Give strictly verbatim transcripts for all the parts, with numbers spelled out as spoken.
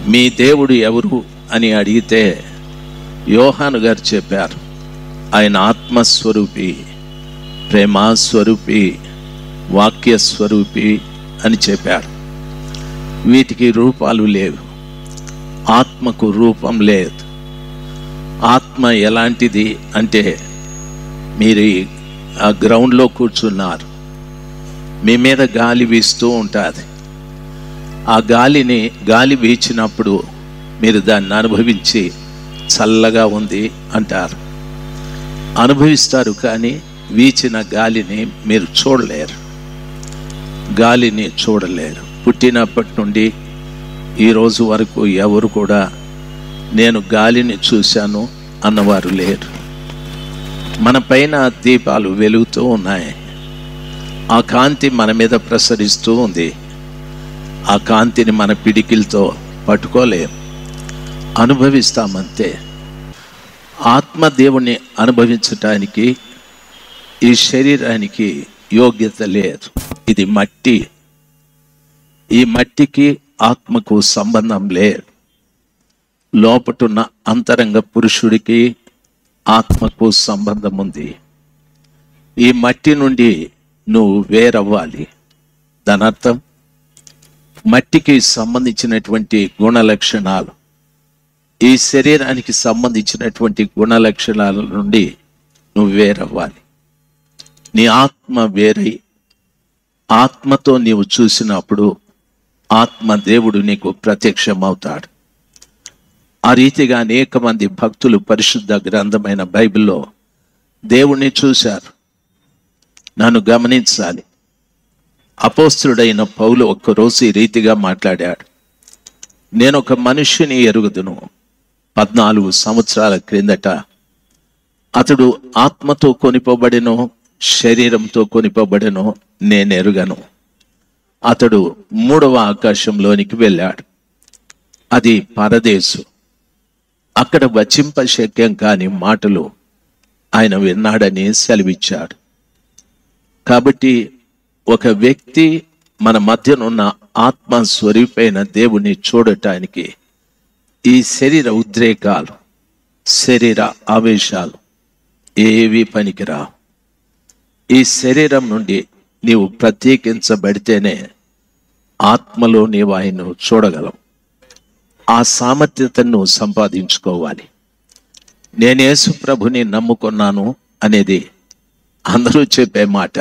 మీ దేవుడు ఎవరు అని అడిగితే యోహాను గారు చెప్పారు, ఆయన ఆత్మస్వరూపి, ప్రేమస్వరూపి, వాక్యస్వరూపి అని చెప్పారు. వీటికి రూపాలు లేవు, ఆత్మకు రూపం లేదు. ఆత్మ ఎలాంటిది అంటే, మీరు ఆ గ్రౌండ్లో కూర్చున్నారు, మీ మీద గాలి వీస్తూ ఉంటుంది. ఆ గాలిని గాలి వీచినప్పుడు మీరు దాన్ని అనుభవించి చల్లగా ఉంది అంటారు, అనుభవిస్తారు. కానీ వీచిన గాలిని మీరు చూడలేరు, గాలిని చూడలేరు. పుట్టినప్పటి నుండి ఈరోజు వరకు ఎవరు కూడా నేను గాలిని చూశాను అన్నవారు లేరు. మన పైన దీపాలు వెలుగుతూ ఉన్నాయి, ఆ కాంతి మన మీద ప్రసరిస్తూ ఉంది. ఆ కాంతిని మన పిడికిలతో పట్టుకోలేం, అనుభవిస్తామంతే. ఆత్మదేవుని అనుభవించటానికి ఈ శరీరానికి యోగ్యత లేదు. ఇది మట్టి, ఈ మట్టికి ఆత్మకు సంబంధం లేదు. లోపటున్న అంతరంగ పురుషుడికి ఆత్మకు సంబంధం ఉంది. ఈ మట్టి నుండి నువ్వు వేరవ్వాలి. దాని అర్థం, మట్టికి సంబంధించినటువంటి గుణ లక్షణాలు, ఈ శరీరానికి సంబంధించినటువంటి గుణ లక్షణాల నుండి నువ్వు వేరవ్వాలి. నీ ఆత్మ వేరై ఆత్మతో నీవు చూసినప్పుడు ఆత్మ దేవుడు నీకు ప్రత్యక్షమవుతాడు. ఆ రీతిగా అనేక మంది భక్తులు పరిశుద్ధ గ్రంథమైన బైబిల్లో దేవుణ్ణి చూశారు. నన్ను గమనించాలి. అపోస్తలుడైన పౌలు ఒక్కరోజు ఈ రీతిగా మాట్లాడాడు, నేను ఒక మనుష్యుని ఎరుగుదును. పద్నాలుగు సంవత్సరాల క్రిందట అతడు ఆత్మతో కొనిపోబడెను, శరీరంతో కొనిపోబడెను, నేను ఎరుగను. అతడు మూడవ ఆకాశంలోనికి వెళ్ళాడు, అది పరదేశు. అక్కడ వచింపశక్యం కాని మాటలు ఆయన విన్నాడని సెలవిచ్చాడు. కాబట్టి ఒక వ్యక్తి మన మధ్యనున్న ఆత్మ స్వరూపైన దేవుని చూడటానికి ఈ శరీర ఉద్రేకాలు, శరీర ఆవేశాలు ఏవి పనికిరావు. ఈ శరీరం నుండి నీవు ప్రత్యేకించబడితేనే ఆత్మలో నీవు ఆయన్ను చూడగలవు. ఆ సామర్థ్యతను నువ్వు సంపాదించుకోవాలి. నేను యేసు ప్రభుని నమ్ముకున్నాను అనేది అందరూ చెప్పే మాట.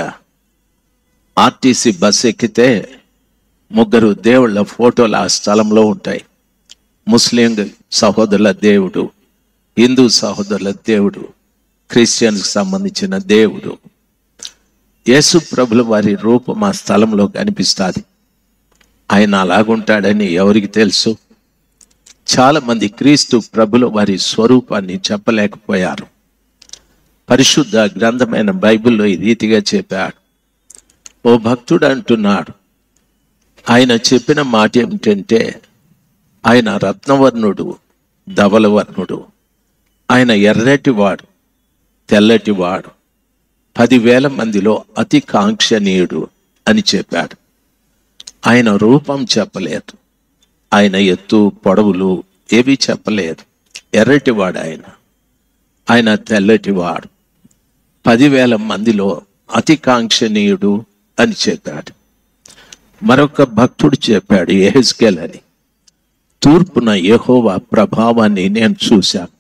ఆర్టీసీ బస్ ఎక్కితే ముగ్గురు దేవుళ్ళ ఫోటోలు ఆ స్థలంలో ఉంటాయి. ముస్లిం సహోదరుల దేవుడు, హిందూ సహోదరుల దేవుడు, క్రిస్టియన్స్కి సంబంధించిన దేవుడు. యేసు ప్రభుల వారి రూపం ఆ స్థలంలో కనిపిస్తుంది. ఆయన అలాగుంటాడని ఎవరికి తెలుసు? చాలా మంది క్రీస్తు ప్రభుల వారి స్వరూపాన్ని చెప్పలేకపోయారు. పరిశుద్ధ గ్రంథమైన బైబిల్లో ఈ రీతిగా చెప్పాడు. ఓ భక్తుడు అంటున్నాడు, ఆయన చెప్పిన మాట ఏమిటంటే, ఆయన రత్నవర్ణుడు, ధవలవర్ణుడు, ఆయన ఎర్రటివాడు, తెల్లటివాడు, పదివేల మందిలో అతి కాంక్షణీయుడు అని చెప్పాడు. ఆయన రూపం చెప్పలేదు, ఆయన ఎత్తు పొడవులు ఏవి చెప్పలేదు. ఎర్రటివాడు ఆయన, ఆయన తెల్లటివాడు, పదివేల మందిలో అతి కాంక్షణీయుడు అని చెప్పాడు. మరొక భక్తుడు చెప్పాడు, యెహెజ్కేల్ అని, తూర్పున యెహోవా ప్రభావాన్ని నేను చూశాను.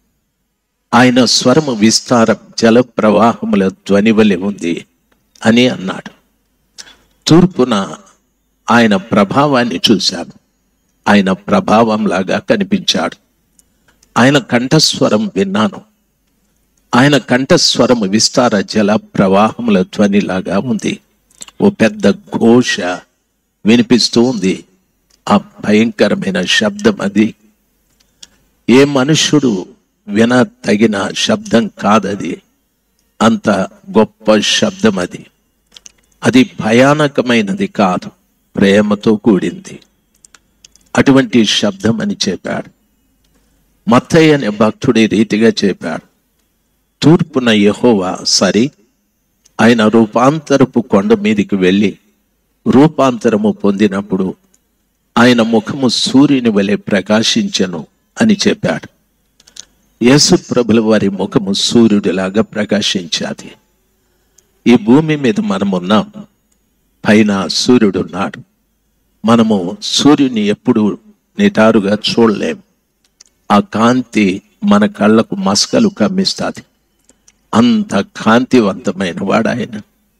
ఆయన స్వరము విస్తారం జల ప్రవాహముల ధ్వని వలె ఉంది అని అన్నాడు. తూర్పున ఆయన ప్రభావాన్ని చూశాను, ఆయన ప్రభావం లాగా కనిపించాడు. ఆయన కంఠస్వరం విన్నాను, ఆయన కంఠస్వరము విస్తార జల ప్రవాహముల ధ్వనిలాగా ఉంది. ఓ పెద్ద ఘోష వినిపిస్తూ ఉంది. ఆ భయంకరమైన శబ్దం అది. ఏ మనుష్యుడు విన తగిన శబ్దం కాదది. అంత గొప్ప శబ్దం అది. అది భయానకమైనది కాదు, ప్రేమతో కూడింది. అటువంటి శబ్దం అని చెప్పాడు. మత్తయి అనే భక్తుడి రీతిగా చెప్పాడు, తూర్పున యెహోవా సరి ఆయన రూపాంతరపు కొండ మీదికి వెళ్ళి రూపాంతరము పొందినప్పుడు ఆయన ముఖము సూర్యుని వలె ప్రకాశించెను అని చెప్పాడు. యేసు ప్రభుల వారి ముఖము సూర్యుడిలాగా ప్రకాశించాది. ఈ భూమి మీద మనమున్నాం, పైన సూర్యుడు ఉన్నాడు. మనము సూర్యుని ఎప్పుడు నిటారుగా చూడలేం. ఆ కాంతి మన కళ్ళకు మసకలు కమ్మిస్తుంది. అంత కాంతివంతమైన వాడు ఆయన.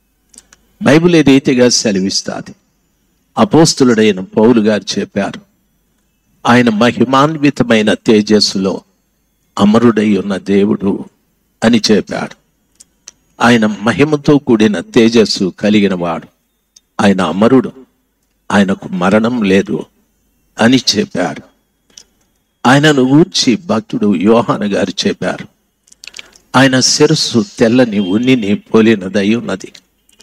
బైబిల్ ఈ రీతిగా సెలవిస్తుంది. అపోస్తులుడైన పౌలు గారు చెప్పారు, ఆయన మహిమాన్వితమైన తేజస్సులో అమరుడై ఉన్న దేవుడు అని చెప్పాడు. ఆయన మహిమతో కూడిన తేజస్సు కలిగిన వాడు. ఆయన అమరుడు, ఆయనకు మరణం లేదు అని చెప్పాడు. ఆయనను గూర్చి భక్తుడు యోహాను గారు చెప్పారు, ఆయన శిరస్సు తెల్లని ఉన్నిని పోలినదై ఉన్నది.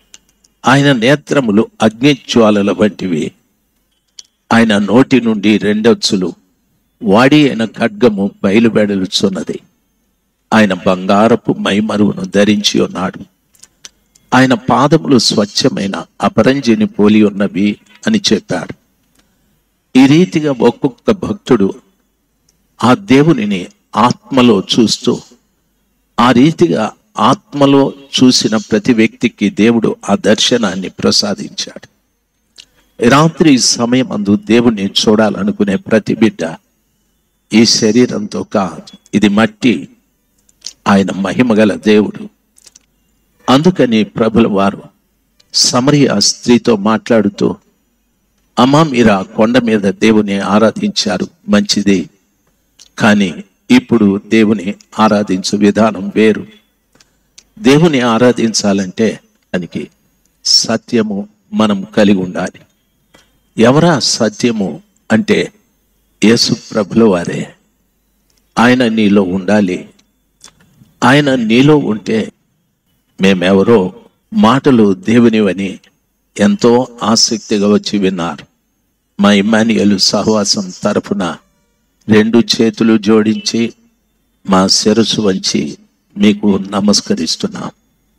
ఆయన నేత్రములు అగ్నిజ్వాలల వంటివి. ఆయన నోటి నుండి రెండొచ్చులు వాడి అయిన ఖడ్గము బయలువెడలుచున్నది. ఆయన బంగారపు మైమరువును ధరించి ఉన్నాడు. ఆయన పాదములు స్వచ్ఛమైన అపరంజిని పోలి ఉన్నవి అని చెప్పాడు. ఈ రీతిగా ఒక్కొక్క భక్తుడు ఆ దేవునిని ఆత్మలో చూస్తూ, ఆ రీతిగా ఆత్మలో చూసిన ప్రతి వ్యక్తికి దేవుడు ఆ దర్శనాన్ని ప్రసాదించాడు. రాత్రి సమయం అందు దేవుణ్ణి చూడాలనుకునే ప్రతి బిడ్డ ఈ శరీరంతో కాదు, ఇది మట్టి, ఆయన మహిమగల దేవుడు. అందుకని ప్రభుల వారు సమరయ స్త్రీతో మాట్లాడుతూ, అమ్మా, మీరు ఆ కొండ మీద దేవుని ఆరాధించారు, మంచిది. కానీ ఇప్పుడు దేవుని ఆరాధించు విధానం వేరు. దేవుని ఆరాధించాలంటే దానికి సత్యము మనం కలిగి ఉండాలి. ఎవరా సత్యము అంటే యేసు ప్రభుల వారే. ఆయన నీలో ఉండాలి. ఆయన నీలో ఉంటే మేమెవరో మాటలు దేవునివని ఎంతో ఆసక్తిగా వచ్చి విన్నారు. మా ఇమ్మానుయేలు సహవాసం తరపున రెండు చేతులు జోడించి మా శిరస్సు వంచి మీకు నమస్కరిస్తున్నాం.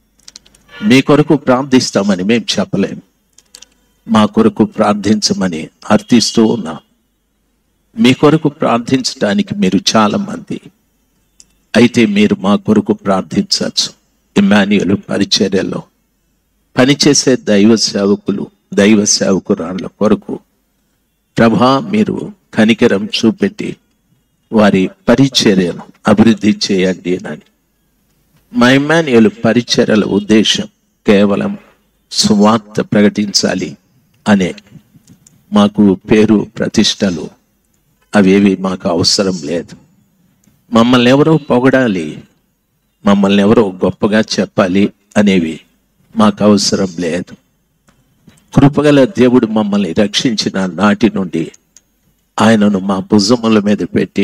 మీ కొరకు ప్రార్థిస్తామని మేము చెప్పలేం. మా కొరకు ప్రార్థించమని అర్థిస్తూ ఉన్నాం. మీ కొరకు ప్రార్థించడానికి మీరు చాలా మంది, అయితే మీరు మా కొరకు ప్రార్థించవచ్చు. ఇమ్మానుయేలు పరిచర్యలో పనిచేసే దైవ సేవకులు, దైవ సేవకురాళ్ళ కొరకు ప్రభా మీరు కనికరం చూపెట్టి వారి పరిచర్యను అభివృద్ధి చేయండి అని. మా ఇమ్మానుయేలు పరిచర్యల ఉద్దేశం కేవలం సువార్త ప్రకటించాలి అనే. మాకు పేరు ప్రతిష్టలు అవేవి మాకు అవసరం లేదు. మమ్మల్ని ఎవరో పొగడాలి, మమ్మల్ని ఎవరో గొప్పగా చెప్పాలి అనేవి మాకు అవసరం లేదు. కృపగల దేవుడు మమ్మల్ని రక్షించిన నాటి నుండి ఆయనను మా భుజముల మీద పెట్టి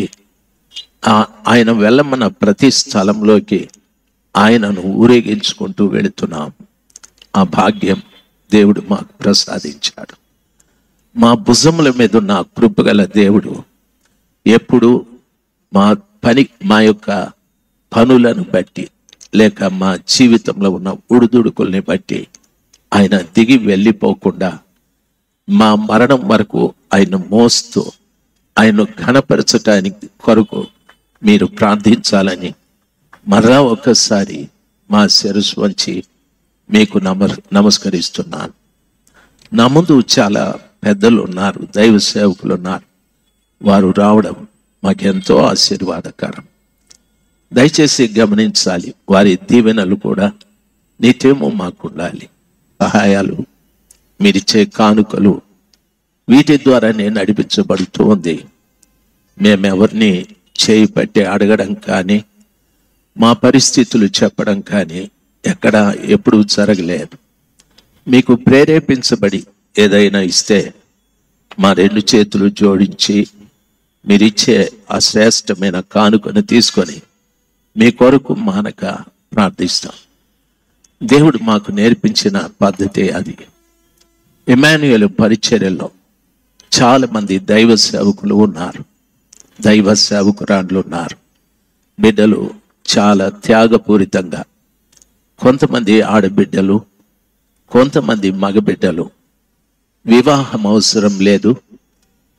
ఆయన వెళ్ళమన్న ప్రతి స్థలంలోకి ఆయనను ఊరేగించుకుంటూ వెళుతున్నాం. ఆ భాగ్యం దేవుడు మాకు ప్రసాదించాడు. మా భుజముల మీద ఉన్న కృపగల దేవుడు ఎప్పుడు మా పని, మా యొక్క పనులను బట్టి లేక మా జీవితంలో ఉన్న ఉడుదుడుకుల్ని బట్టి ఆయన దిగి వెళ్ళిపోకుండా మా మరణం వరకు ఆయన మోస్తూ ఆయన్ను ఘనపరచటానికి కొరకు మీరు ప్రార్థించాలని మరలా ఒక్కసారి మా శిరస్సు వంచి మీకు నమ నమస్కరిస్తున్నాను. నా ముందు చాలా పెద్దలు ఉన్నారు, దైవ సేవకులు ఉన్నారు. వారు రావడం మాకెంతో ఆశీర్వాదకరం. దయచేసి గమనించాలి, వారి దీవెనలు కూడా నిత్యము మాకు ఉండాలి. సహాయాలు, మీరిచ్చే కానుకలు, వీటి ద్వారానే నడిపించబడుతూ ఉంది. మేమెవరిని చేయి పట్టి అడగడం కానీ మా పరిస్థితులు చెప్పడం కానీ ఎక్కడ ఎప్పుడు జరగలేదు. మీకు ప్రేరేపించబడి ఏదైనా ఇస్తే మా రెండు చేతులు జోడించి మీరిచ్చే ఆ శ్రేష్టమైన కానుకను తీసుకొని మీ కొరకు మానక ప్రార్థిస్తాం. దేవుడు మాకు నేర్పించిన పద్ధతి అది. ఇమ్మానుయేలు పరిచర్యలో చాలా మంది దైవ సేవకులు ఉన్నారు, దైవ సేవకురాండ్లు ఉన్నారు. బిడ్డలు చాలా త్యాగపూరితంగా, కొంతమంది ఆడబిడ్డలు, కొంతమంది మగబిడ్డలు వివాహం అవసరం లేదు,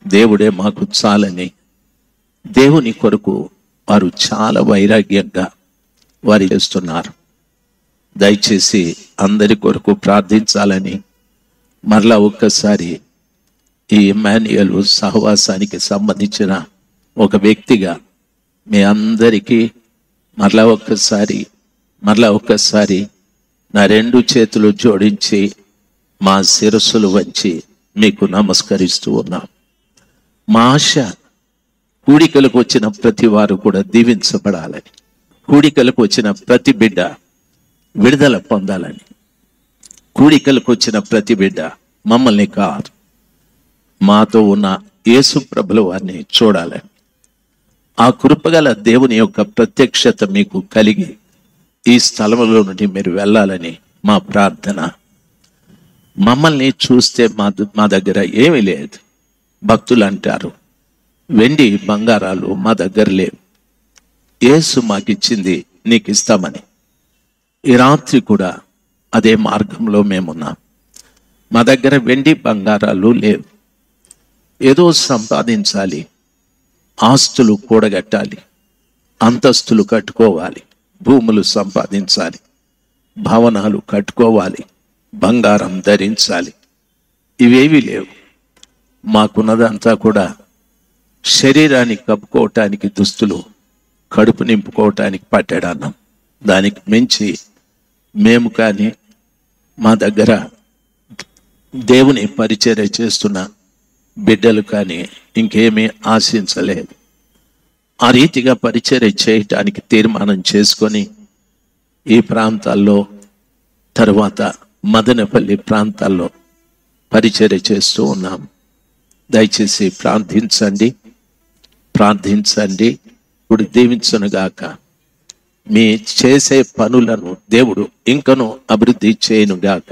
దేవుడే మాకు చాలని దేవుని కొరకు వారు చాలా వైరాగ్యంగా వారు చేస్తున్నారు. దయచేసి అందరి కొరకు ప్రార్థించాలని మరలా ఒక్కసారి ఈ ఇమ్మాన్యుయల్ సహవాసానికి సంబంధించిన ఒక వ్యక్తిగా మీ అందరికీ మరలా ఒక్కసారి మరలా ఒక్కసారి నా రెండు చేతులు జోడించి మా శిరస్సులు వంచి మీకు నమస్కరిస్తూ ఉన్నాం. మా ఆశ కూడికలకు వచ్చిన ప్రతి వారు కూడా దీవించబడాలని, కూడికలకు వచ్చిన ప్రతి బిడ్డ విడుదల పొందాలని, కూడికలకు వచ్చిన ప్రతి బిడ్డ మమ్మల్ని కాదు మాతో ఉన్న యేసు ప్రభుల వారిని చూడాలని, ఆ కృపగల దేవుని యొక్క ప్రత్యక్షత మీకు కలిగి ఈ స్థలంలో నుండి మీరు వెళ్ళాలని మా ప్రార్థన. మమ్మల్ని చూస్తే మా మా దగ్గర ఏమీ లేదు. భక్తులు అంటారు వెండి బంగారాలు మా దగ్గర లేవు, యేసు మాకిచ్చింది నీకు ఇస్తామని. ఈ రాత్రి కూడా అదే మార్గంలో మేమున్నాం. మా దగ్గర వెండి బంగారాలు లేవు. ఏదో సంపాదించాలి, ఆస్తులు కూడగట్టాలి, అంతస్తులు కట్టుకోవాలి, భూములు సంపాదించాలి, భవనాలు కట్టుకోవాలి, బంగారం ధరించాలి. ఇవేవి లేవు. మాకున్నదంతా కూడా శరీరాన్ని కప్పుకోవటానికి దుస్తులు, కడుపు నింపుకోవటానికి పట్టెడన్నాం. దానికి మించి మేము కానీ మా దగ్గర దేవుని పరిచర్య చేస్తున్న బిడ్డలు కానీ ఇంకేమీ ఆశించలేదు. ఆ రీతిగా పరిచర్య చేయటానికి తీర్మానం చేసుకొని ఈ ప్రాంతాల్లో తరువాత మదనపల్లి ప్రాంతాల్లో పరిచర్య చేస్తూ ఉన్నాం. దయచేసి ప్రార్థించండి, ప్రార్థించండి. ఇప్పుడు దీవించునుగాక. మీ చేసే పనులను దేవుడు ఇంకను అభివృద్ధి చేయనుగాక.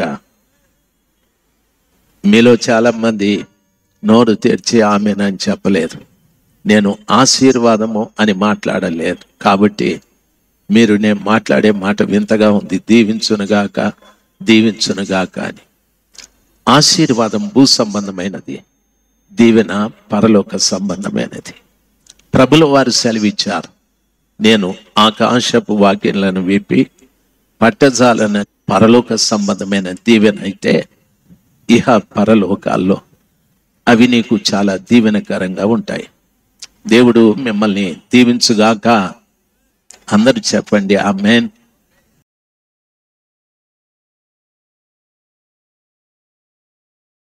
మీలో చాలా మంది నోరు తెరిచి ఆమెనని చెప్పలేదు. నేను ఆశీర్వాదము అని మాట్లాడలేదు కాబట్టి మీరు నేను మాట్లాడే మాట వింతగా ఉంది. దీవించునుగాక, దీవించునుగాక అని. ఆశీర్వాదం భూ సంబంధమైనది, దీవెన పరలోక సంబంధమైనది. ప్రభుల వారు సెలవిచ్చారు, నేను ఆకాశపు వాక్యాలను విప్పి పట్టజాలన పరలోక సంబంధమైన దీవెన అయితే ఇహ పరలోకాల్లో అవి నీకు చాలా దీవెనకరంగా ఉంటాయి. దేవుడు మిమ్మల్ని దీవించుగాక. అందరూ చెప్పండి ఆమేన్.